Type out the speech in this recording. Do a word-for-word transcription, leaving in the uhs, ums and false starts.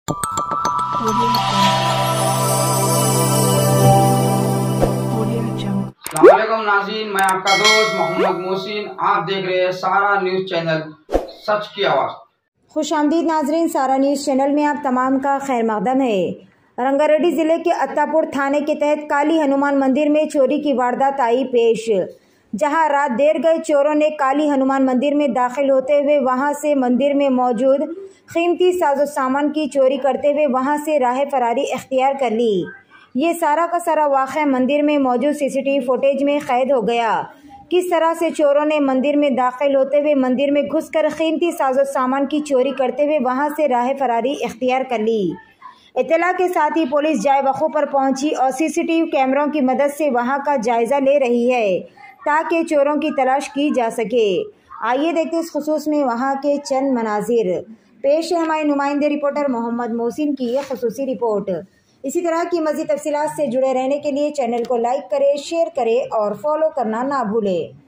अस्सलामुअलैकुम नाज़रीन, मैं आपका दोस्त मोहम्मद मोहसिन। आप देख रहे हैं सारा न्यूज़ चैनल, सच की आवाज़। खुशामदीद नाजरीन, सारा न्यूज़ चैनल में आप तमाम का खैर मकदम है। रंगारेड्डी ज़िले के अत्तापुर थाने के तहत काली हनुमान मंदिर में चोरी की वारदात आई पेश, जहां रात देर गए चोरों ने काली हनुमान मंदिर में दाखिल होते हुए वहां से मंदिर में मौजूद कीमती साजो सामान की चोरी करते हुए वहां से राह फरारी इख्तियार कर ली। ये सारा का सारा वाक़या मंदिर में मौजूद सीसीटीवी फुटेज में कैद हो गया। किस तरह से चोरों ने मंदिर में दाखिल होते हुए मंदिर में घुसकर कीमती साजो सामान की चोरी करते हुए वहां से राह फरारी इख्तियार कर ली। इत्तला के साथ ही पुलिस जाए वक़ू पर पहुंची और सीसीटीवी कैमरों की मदद से वहां का जायजा ले रही है ताकि चोरों की तलाश की जा सके। आइए देखते इस खुसूस में वहां के चंद मनाजिर। पेश है हमारे नुमाइंदे रिपोर्टर मोहम्मद मोहसिन की यह खुसूसी रिपोर्ट। इसी तरह की मज़ीद तफसीलात से जुड़े रहने के लिए चैनल को लाइक करें, शेयर करें और फॉलो करना ना भूलें।